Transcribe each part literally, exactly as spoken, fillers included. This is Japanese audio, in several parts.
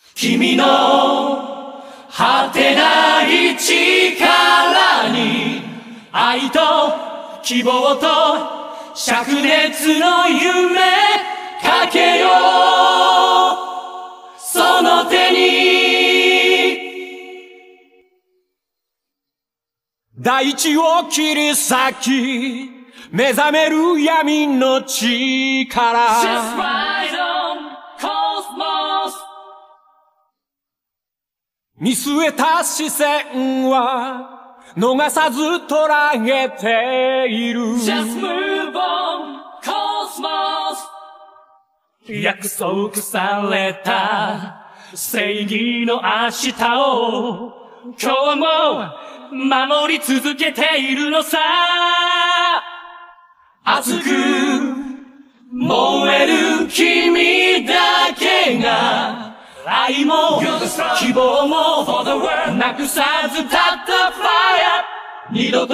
君の果てない力に愛と希望と灼熱の夢かけようその手に大地を切り裂き目覚める闇の力 Just ride on cosmos 見据えた視線は逃さず捉えている Just move on cosmos 約束された正義の明日を今日も守り続けているのさ熱く燃える君だけが愛も希望もなくさずたった fire 二度と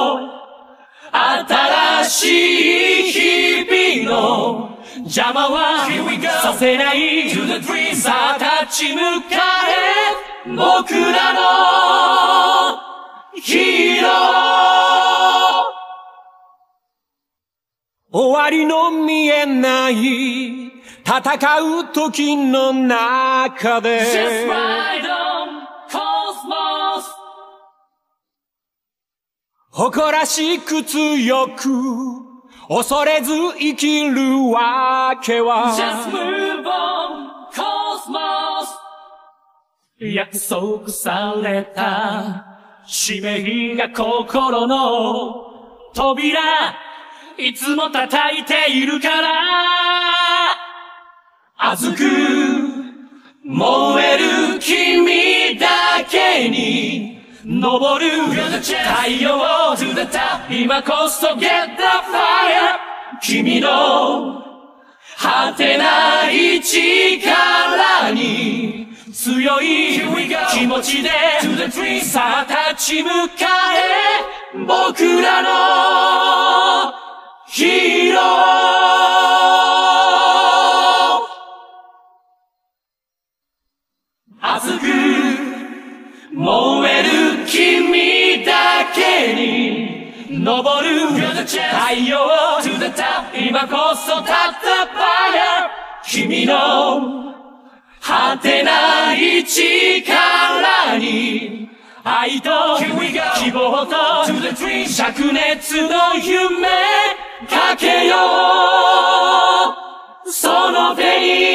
新しい日々の邪魔はさせないさあ立ち向かえ僕らのヒーロー終わりの見えない戦う時の中で Just ride on cosmos 誇らしく強く恐れず生きるわけは Just move on cosmos 約束された使命が心の扉いつも叩いているから熱く燃える君だけに昇る太陽今こそ Get the fire 君の果てない力に強い気持ちでさあ立ち向かえ僕らのヒーロー熱く燃える君だけに昇る太陽今こそたった fire 君の果てない力に愛と希望と灼熱の夢かけようその手に